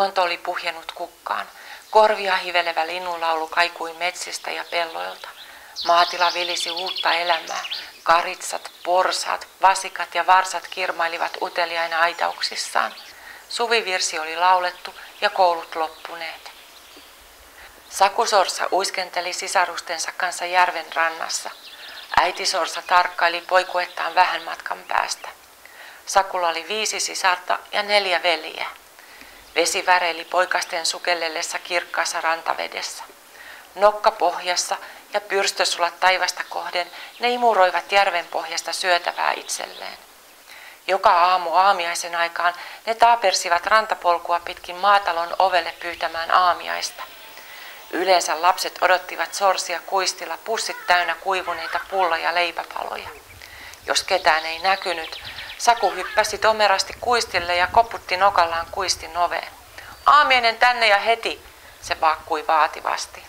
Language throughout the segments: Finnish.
Luonto oli puhjennut kukkaan. Korvia hivelevä linnunlaulu kaikui metsistä ja pelloilta. Maatila vilisi uutta elämää. Karitsat, porsaat, vasikat ja varsat kirmailivat uteliaina aitauksissaan. Suvivirsi oli laulettu ja koulut loppuneet. Sakusorsa uiskenteli sisarustensa kanssa järven rannassa. Äitisorsa tarkkaili poikuettaan vähän matkan päästä. Sakulla oli 5 sisarta ja 4 veljeä. Vesi väreili poikasten sukellellessa kirkkaassa rantavedessä. Nokka pohjassa ja pyrstösulat taivasta kohden ne imuroivat järven pohjasta syötävää itselleen. Joka aamu aamiaisen aikaan ne taapersivat rantapolkua pitkin maatalon ovelle pyytämään aamiaista. Yleensä lapset odottivat sorsia kuistilla pussit täynnä kuivuneita pulla- ja leipäpaloja. Jos ketään ei näkynyt, Saku hyppäsi tomerasti kuistille ja koputti nokallaan kuistin oveen. Aamiainen tänne ja heti, se vaakkui vaativasti.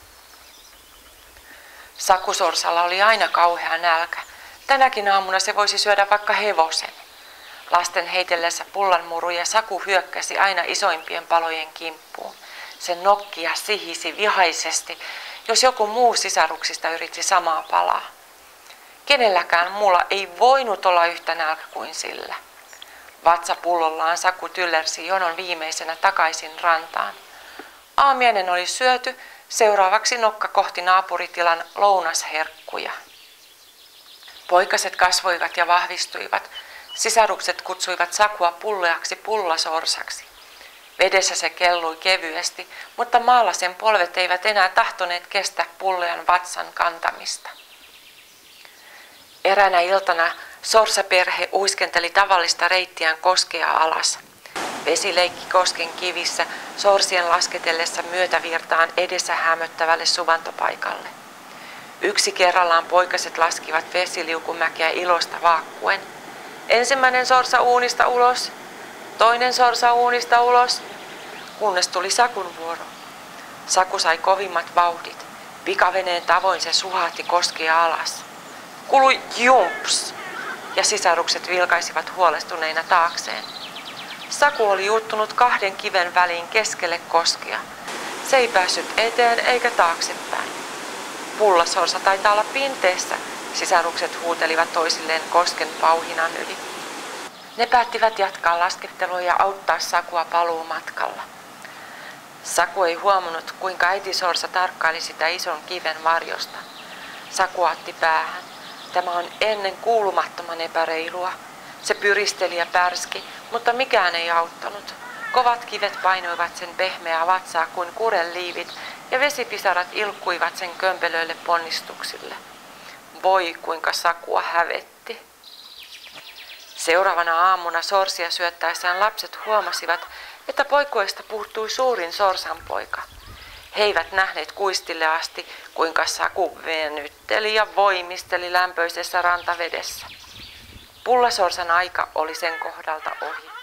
Sakusorsalla oli aina kauhea nälkä. Tänäkin aamuna se voisi syödä vaikka hevosen. Lasten heitellessä pullanmuruja Saku hyökkäsi aina isoimpien palojen kimppuun. Se nokki ja sihisi vihaisesti, jos joku muu sisaruksista yritti samaa palaa. Kenelläkään muulla ei voinut olla yhtä nälkä kuin sillä. Vatsapullollaan Saku tyllersi jonon viimeisenä takaisin rantaan. Aamiainen oli syöty, seuraavaksi nokka kohti naapuritilan lounasherkkuja. Poikaset kasvoivat ja vahvistuivat. Sisarukset kutsuivat Sakua pulleaksi pullasorsaksi. Vedessä se kellui kevyesti, mutta maalla sen polvet eivät enää tahtoneet kestää pullean vatsan kantamista. Eräänä iltana sorsaperhe uiskenteli tavallista reittiään koskea alas. Vesi leikki kosken kivissä sorsien lasketellessa myötävirtaan edessä hämöttävälle suvantopaikalle. Yksi kerrallaan poikaset laskivat vesiliukumäkeä ilosta vaakkuen. Ensimmäinen sorsa uunista ulos, toinen sorsa uunista ulos, kunnes tuli Sakun vuoro. Saku sai kovimmat vauhdit. Pikaveneen tavoin se suhahti koskea alas. Kului jumps, ja sisarukset vilkaisivat huolestuneina taakseen. Saku oli juuttunut 2 kiven väliin keskelle koskea. Se ei päässyt eteen eikä taaksepäin. Pullasorsa taitaa olla pinteessä, sisarukset huutelivat toisilleen kosken pauhinan yli. Ne päättivät jatkaa laskettelua ja auttaa Sakua paluumatkalla. Saku ei huomannut, kuinka äitisorsa tarkkaili sitä ison kiven varjosta. Saku otti päähän. Tämä on ennen kuulumattoman epäreilua. Se pyristeli ja pärski, mutta mikään ei auttanut. Kovat kivet painoivat sen pehmeää vatsaa kuin kureliivit ja vesipisarat ilkkuivat sen kömpelöille ponnistuksille. Voi kuinka Sakua hävetti. Seuraavana aamuna sorsia syöttäessään lapset huomasivat, että poikuesta puuttui suurin sorsanpoika. He eivät nähneet kuistille asti, kuinka Saku venytteli ja voimisteli lämpöisessä rantavedessä. Pullasorsan aika oli sen kohdalta ohi.